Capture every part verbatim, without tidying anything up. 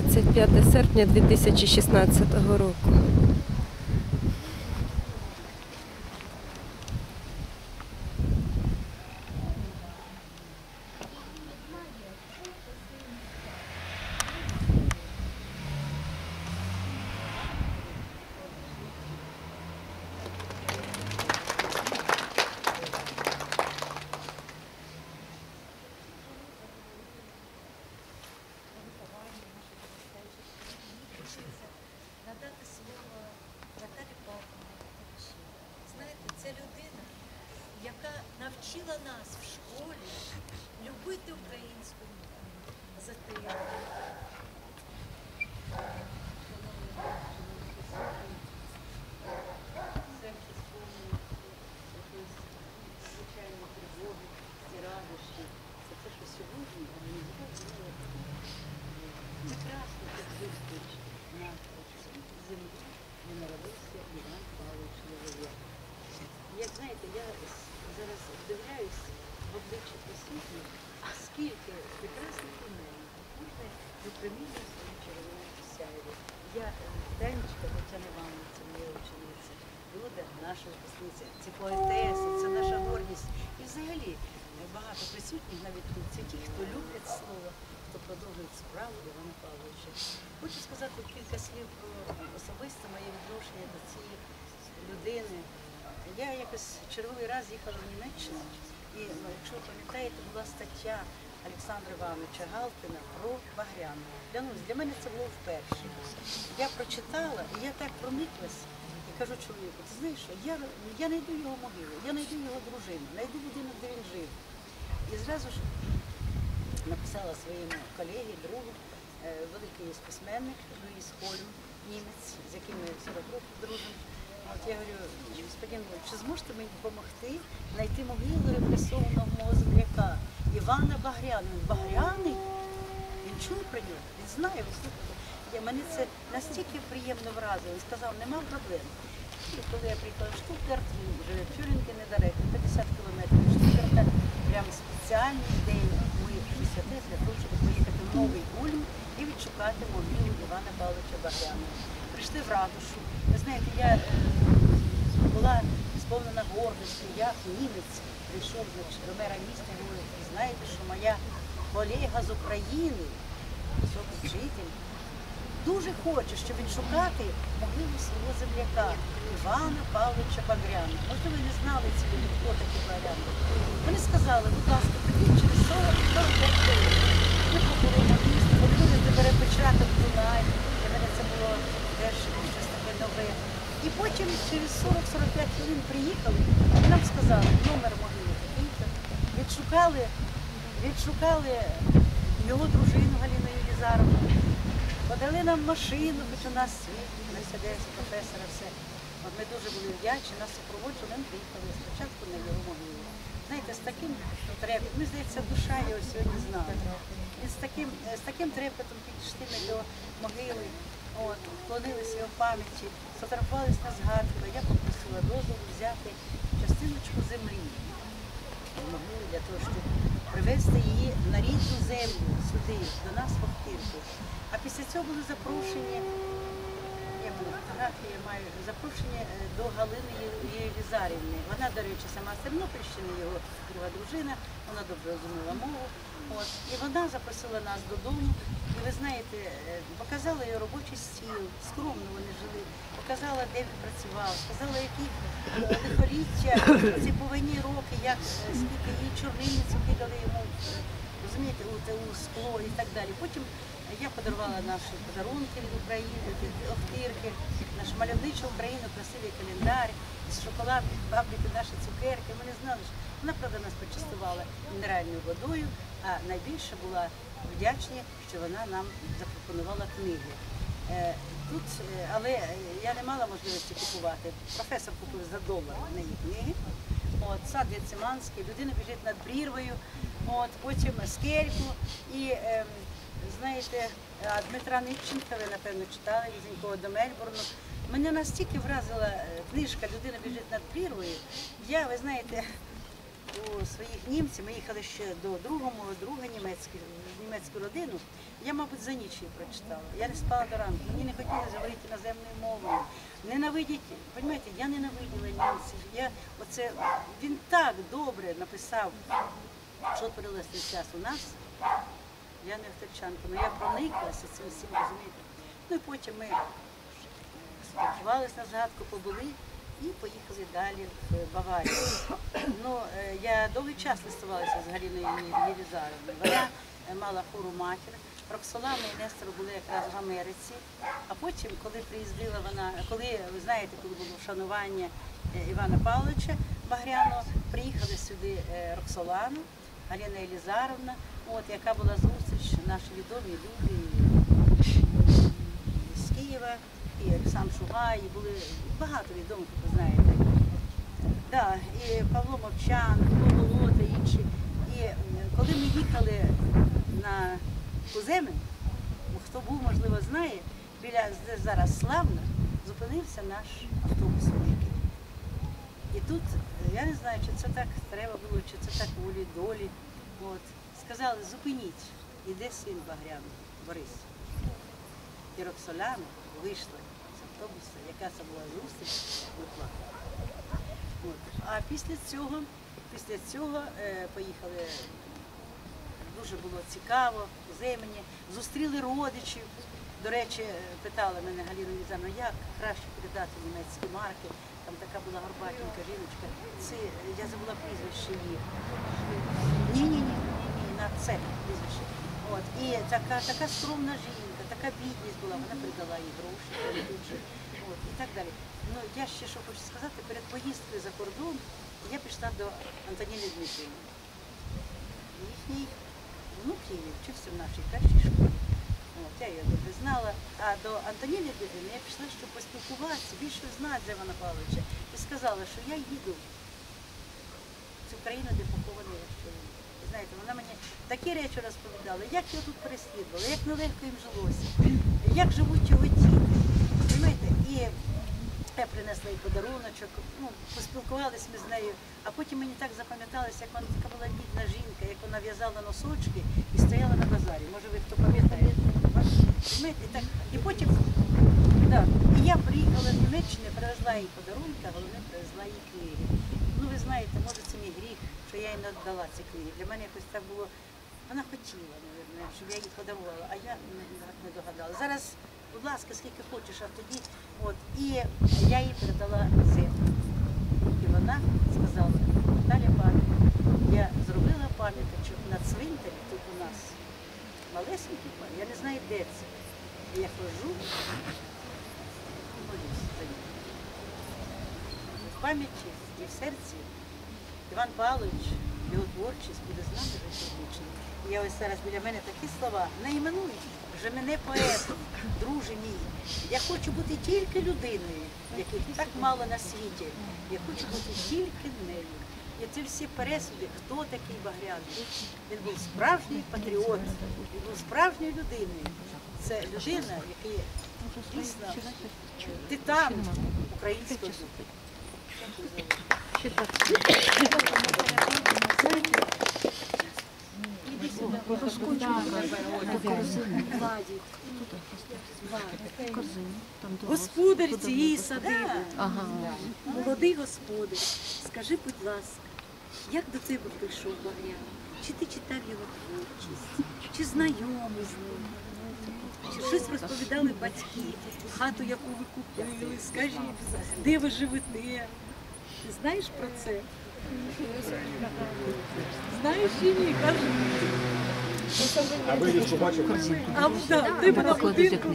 двадцять п'яте серпня дві тисячі шістнадцятого року. Надати слово Наталі Павлівні Таращі. Знаєте, це людина, яка навчила нас в школі любити українську мову. За те, серце сповнює якоїсь звичайної тривоги і радощі. Це те, що сьогодні організовує прекрасну зустріч на землі, де народився Іван Павлович Левов'я. Як знаєте, я зараз вдивляюсь в обличчя присутніх, скільки прекрасних імен кожне випромінює свою червону сяйву. Я Танечка Тетяна Івановна, це моя учениця, Люда, наша випускниця, це поетеса, це наша гордість. І взагалі багато присутніх навіть тут, це ті, хто люблять слово, хто продовжує справу Івана Павловича. Хочу сказати кілька слів про особисте моє відношення до цієї людини. Я якось черговий раз їхала в Німеччину, і, ну, якщо ви пам'ятаєте, була стаття Олександра Івановича Галкіна про Багряну. Для, ну, для мене це було вперше. Я прочитала, і я так прониклась, і кажу чоловіку, ти знаєш що, я, я знайду його могилу, я знайду його дружину, знайду будинок, де він жив. І зразу ж написала своєму колегі, другу, великий письменник Луїс Хольм, німець, з яким ми сорок років дружимо. От я говорю, господин, чи зможете мені допомогти знайти могилу репресованого мого земляка Івана Багряного? Багряний? Він чув про нього? Він знає, ви слухайте. Я, мене це настільки приємно вразило. Він сказав, нема проблем. І коли я приїхала в Штутгарт, він живе в Тюрингі недалеко, п'ятдесят кілометрів від Штутгарта, прямо спеціальний день ми присвятили для того, щоб поїхати в Новий Ульм і відшукати могилу Івана Павловича Багряного. Прийшли в ратушу. Ви знаєте, я е, була сповнена гордості, як німець прийшов до мера міста і говорить, знаєте, що моя колега з України, високий вчитель, дуже хоче, щоб він шукати могилу свого земляка Івана Павловича Багряного. Можливо, ви не знали ці люди, хто такий Багряний. Вони сказали, будь ласка, прийдіть через сорок п'ять хвилин. Ми побули на місто, подивилися, де бере початок Дунай. Для мене це було теж щось таке нове. І потім через сорок-сорок п'ять хвилин приїхали, і нам сказали, номер могили такий-то. Відшукали, відшукали його дружину Галину Єлізаровну. Подали нам машину, хоч у нас світ, Мерседес, професора, все. От ми дуже були вдячні, нас супроводжували, ми приїхали спочатку на його могилу. Знаєте, з таким трепетом, мені здається, душа його сьогодні знала. І з таким, з таким трепетом підійшли ми до могили, от, вклонилися його пам'яті, сфотографувалися на згадку. Я попросила дозволу взяти частиночку землі могили для того, щоб привезти її на рідну землю сюди, до нас в Охтирку. А після цього були запрошені, я маю фотографії, я маю запрошення до Галини Єлізарівни. Вона, до речі, сама з Тернопільщини, його друга дружина, вона добре розуміла мову. От. І вона запросила нас додому. І ви знаєте, показала їй робочий стіл, скромно вони жили, показала, де він працював, сказала, які лихоліття, ці повинні роки, як, скільки її чорнильницю кидали йому, розумієте, у, у скло і так далі. Потім я подарувала наші подарунки від України, від Охтирки, нашу мальовничу Україну, красивий календар, з шоколадних фабрики, наші цукерки. Ми не знали, що вона, правда, нас почастувала мінеральною водою, а найбільше була вдячна, що вона нам запропонувала книги. Тут, але я не мала можливості купувати. Професор купив за долар в неї книги. От, сад Гециманський, людина біжить над прірвою, от, потім скельку і, е, знаєте, Дмитра Нищенка, ви, напевно, читали, «Візенького до Мельбурну». Мене настільки вразила книжка «Людина біжить над прірвою». Я, ви знаєте, у своїх німців, ми їхали ще до другого, мого друга німецького, німецьку родину, я, мабуть, за ніч її прочитала. Я не спала до ранку, мені не хотілося говорити іноземною мовою. Ненавидіть, розумієте, я ненавиділа німців. Я, оце, він так добре написав, що творилося цей час у нас. Я не авторчанка, але я прониклася цим всім, розумієте. Ну і потім ми спілкувалися на згадку, побули і поїхали далі в Баварію. Ну, е, я довгий час листувалася з Галиною Єлізаровною. Вона е, мала хвору матір. Роксолана і Нестор були якраз в Америці. А потім, коли приїздила вона, коли, ви знаєте, коли було вшанування е, Івана Павловича Багряного, приїхали сюди е, Роксолану, Галина Єлізаровна, от, яка була зустріч, наші відомі люди з Києва, і Олександр Шугай, і були багато відомих, ви знаєте. Да, і Павло Мовчан, Павло Волота, інші. І е, коли ми їхали на Куземи, хто був, можливо, знає, біля де зараз Славна, зупинився наш автобус важкий. І тут, я не знаю, чи це так треба було, чи це так волі долі. От. Сказали, зупиніть, іде син Багряний, Борис. І Роксоляна вийшла з автобуса, яка це була зустріч, ми плакали. От. А після цього, після цього е, поїхали, дуже було цікаво, земені, зустріли родичів. До речі, питала мене Галина Лізановна, як краще передати німецькі марки. Там така була горбатенька жіночка. Це, я забула прізвище її. Ні-ні-ні, на це прізвище. От. І така, така скромна жінка, така бідність була, вона передала їй гроші, от, і так далі. Ну, я ще що хочу сказати, перед поїздкою за кордон я пішла до Антоніни Дмитрівни. Їхній внук її вчився в нашій першій школі. От, я її добре знала. А до Антоніни Дмитрівни я пішла, щоб поспілкуватися, більше знати за Івана Павловича. І сказала, що я їду в цю країну, де похований ваш чоловік. Знаєте, вона мені такі речі розповідала, як його тут переслідували, як нелегко їм жилося, як живуть його діти. Розумієте? І я принесла їй подаруночок, ну, поспілкувалися ми з нею, а потім мені так запам'яталося, як вона така була бідна жінка, як вона в'язала носочки і стояла на базарі. Може, ви хто пам'ятає? Розумієте? І, так, і потім, да, і я приїхала з Німеччини, привезла їй подарунки, а головне привезла їй книги. Ну, ви знаєте, може, це мій гріх, що я їй не віддала ці книги. Для мене якось так було, вона хотіла, мабуть, щоб я їй подарувала, а я не, не догадала. Зараз, будь ласка, скільки хочеш, а тоді, от, і я їй передала землю. І вона сказала, Наталя Павлівна, я зробила пам'яточок на цвинтарі тут у нас. Малесенький пам'ятник, я не знаю, де це. І я хожу, і молюся за ним. В пам'яті і в серці Іван Павлович, його творчість буде з нами вічно. І я ось зараз біля мене такі слова, не іменують вже мене поетом, друже мій. Я хочу бути тільки людиною, яких так мало на світі. Я хочу бути тільки нею. І ці всі пересуди, хто такий Багряний. Він був справжній патріот, він був справжньою людиною. Це людина, який дійсно титан українського духу. Господар цієї садиби, молодий господар, скажи, будь ласка, як до тебе прийшов Багряний? Чи ти читав його творчість? Чи знайомий з ним? Чи щось розповідали батьки? Хату, яку ви купили? Скажіть, де ви живете? Ти знаєш про це? Знаєш чи ні? Кажи. А ви їх побачили? А, так, ти на будинку.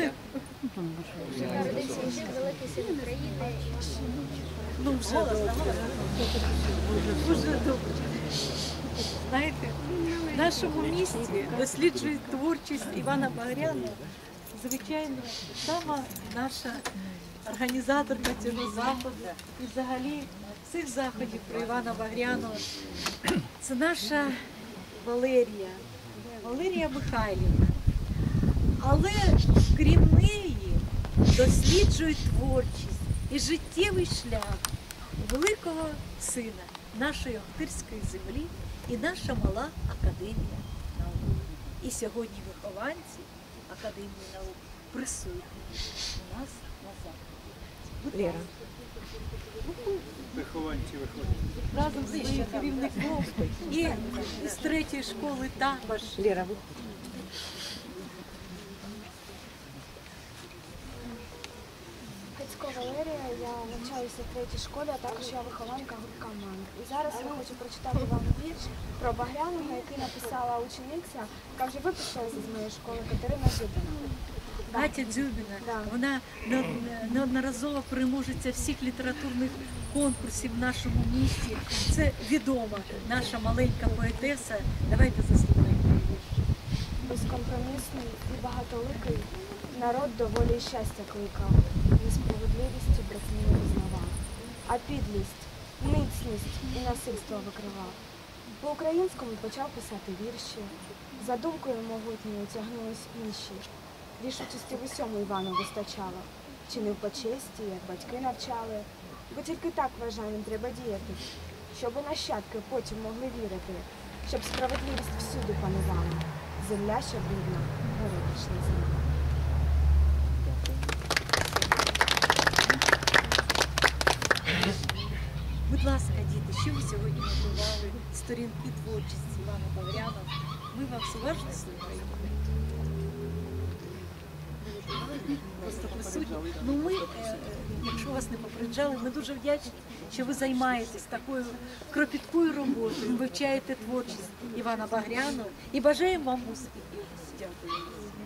Ну, вже добре. Дуже добре. Знаєте, в нашому місті досліджують творчість Івана Багряного. Звичайно, сама наша організаторка цього заходу і взагалі всіх заходів про Івана Багряного. Це наша Валерія, Валерія Михайлівна. Але крім неї досліджують творчість і життєвий шлях великого сина нашої Охтирської землі і наша мала Академія наук. І сьогодні вихованці Академії наук присутні у нас на заході. Лера. Вихованці виходять. Разом з своїм керівником і з третьої школи також. Лера, ви- Гацько Валерія, я навчаюся в третій школі, а також я вихованка гуртка «Манг». І зараз я хочу прочитати вам вірш про Багряного, який написала учениця, яка вже випустилася з моєї школи, Катерина Зюбина. Катя Дзюбіна, Да. вона не- неодноразово переможеця всіх літературних конкурсів в нашому місті. Це відома наша маленька поетеса. Давайте заслухаємо. Безкомпромісний і багатоликий народ до волі і щастя кликав, несправедливістю брехні не визнавав, а підлість, ницність і насильство викривав. По-українському почав писати вірші, за думкою могутньою тягнулись інші. Рішучості в усьому Івану вистачало, чинив по честі, як батьки навчали, бо тільки так вважанням треба діяти, щоб і нащадки потім могли вірити, щоб справедливість всюди панувала, земля щоб рідна, городиш не знала. Будь ласка, діти, що ви сьогодні готували? Сторінки творчості Івана Багряного. Ми вас уважно слухаємо. Просто присутні. Ну ми, е, якщо вас не попереджали, ми дуже вдячні, що ви займаєтесь такою кропіткою роботою, вивчаєте творчість Івана Багряного і бажаємо вам успіхів. Дякую.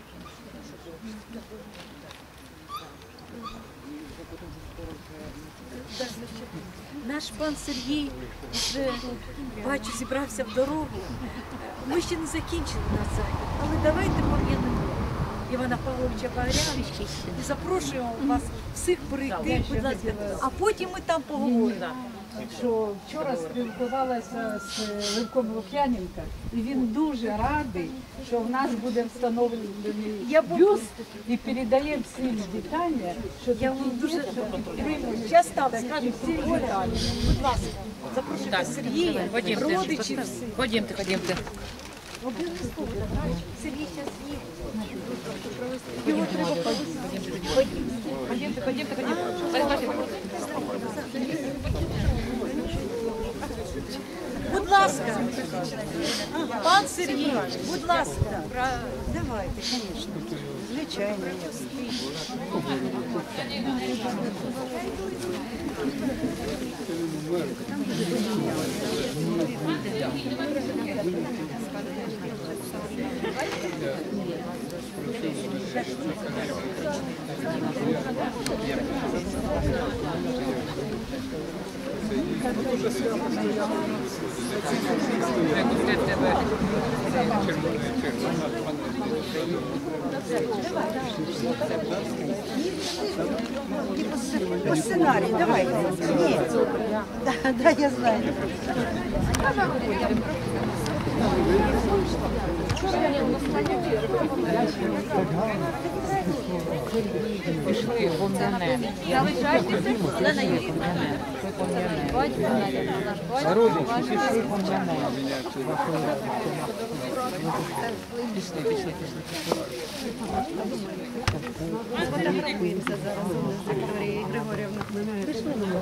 Наш пан Сергій вже, бачу, зібрався в дорогу. Ми ще не закінчили наш захід, але давайте пом'янемо Івана Павловича Багряного і запрошуємо вас всіх прийти, будь ласка, а потім ми там поговоримо. Що вчора спілкувалася з Левком Лук'яненка, і він дуже радий, що в нас буде встановлений Я буду- бюст і передає всім вітання, що Я такі вам дуже діти підтримують. Зараз там скажуть всі вітання. Будь ласка, запрошуйте Сергія, родичів всіх. Ходімте, ходімте. Обов'язково, так. Сергій зараз їде. Його треба повезти. Ходімте, ходімте, ходімте. Будь ласка, пан Сергій, будь ласка. Давайте, звісно. Звичайно. По сценарию, давай. Нет. Да, да, я знаю. Пішли пом'яне. Олена Юрійовна. Батько, наш батько. Родичі, пішли пом'яне. Пішли, пішли, пішли. Фотографуємося зараз з Вікторією Григорівною. Пішли на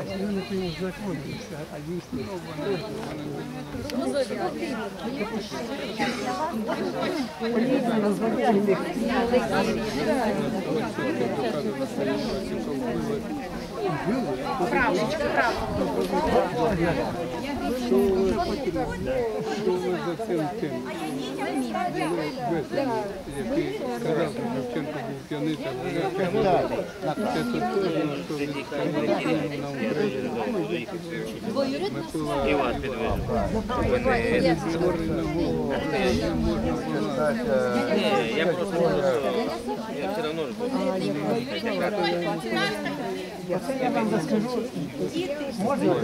Правничка, правда. Який сказав, що Шевченко був п'яниця, це тут теж, що від на Україні. Микола Іван підвезли. говорить на голову, не можна було. Ні, я просто можу, я все одно ж Оце я вам розкажу. Можна?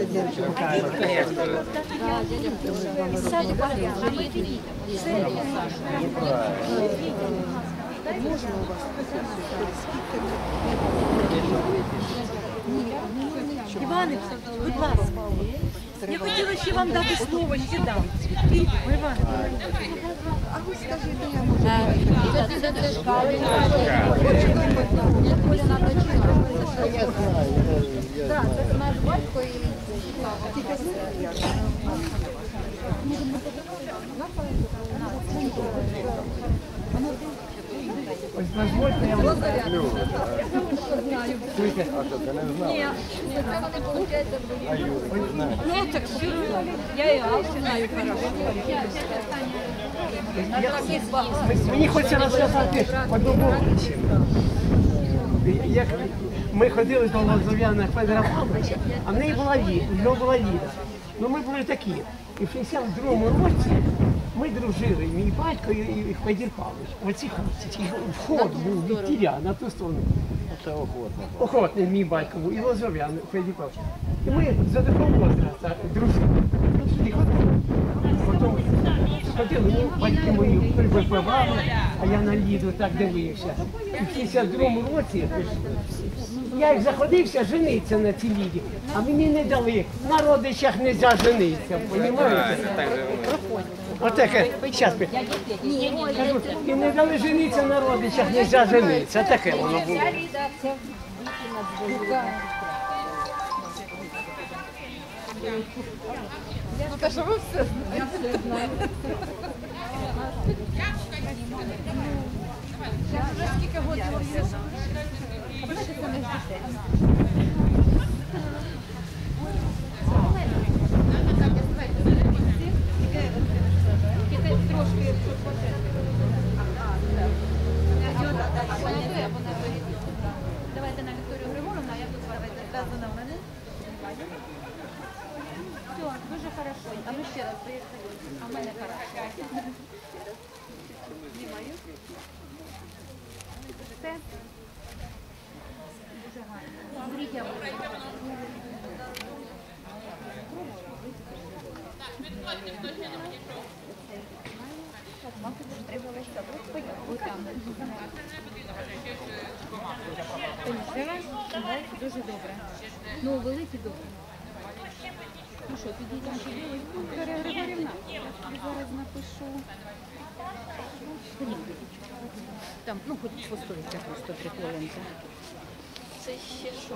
Саді Багряного. Іване, будь ласка, Я хотіла ще вам дати слово, ще дам. А ви скажіть, де я можу? Так, це наш батько і Ось дозвольте, я вам скажу. Чуєте? ні, це вони виходить. Ну так я і Алсі знаю хорошо. Мені хочеться розказати одну річ. Як ми ходили до Лозов'яна Федора Павловича, а в неї була Ліда, в нього була Ліда. Ну ми були такі. І в шістдесят другому році ми дружили, мій батько і Федір Павлович. Оці хлопці, вход був від тіля на ту сторону. Це охотно. Охотний мій батько був, і Лозов'ян Федір Павлович. І ми за такого возраста дружили. Сюди ходили. Потім ходили, ну, батьки мої прибивали, а я на Ліду так дивився. І в шістдесят другому році я як заходився жениться на цій Ліді, а мені не дали. На родичах не можна женитися, розумієте? Отаке, зараз, кажу, і не дали женитися на родичах, не можна женитися. Таке воно було. Ну, та що ви все знаєте? Я вже скільки років все. А ви ще це не ждете? Трошки давайте на Вікторію Григорівну, а я тут давайте зразу на мене. Все, дуже хорошо. А ну ще раз, а в мене хорошо. Знімаю. Все. Дуже гарно. Андрій, я буду. Вам тут треба весь садок. Ось там. Дуже добре. Ну, великі добре. Ну що, підійдемо сюди. Вікторія Григорівна, я зараз напишу. Там, ну, хоч постоїться просто три хвилинки. Це ще що?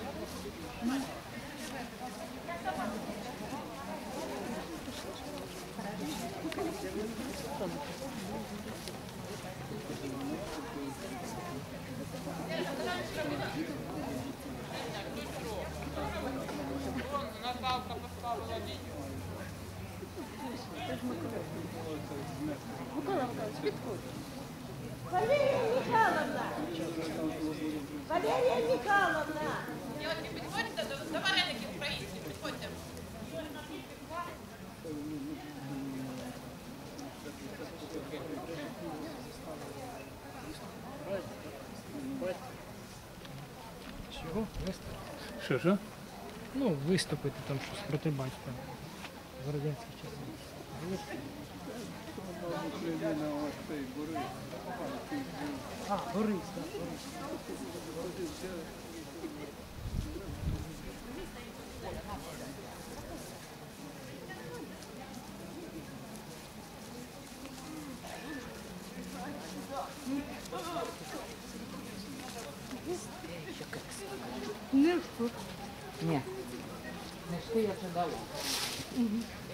Микола Миколаївич, підходь. Валерія Михайловна! Валерія Михайловна! Дівчатки, підходьте до, до вареників українських, підходьте. Чого? Виступити? Що, що? Ну, виступити там щось проти батька в радянських часах. А, Борис, так, Борис. Не, не що я вже дала.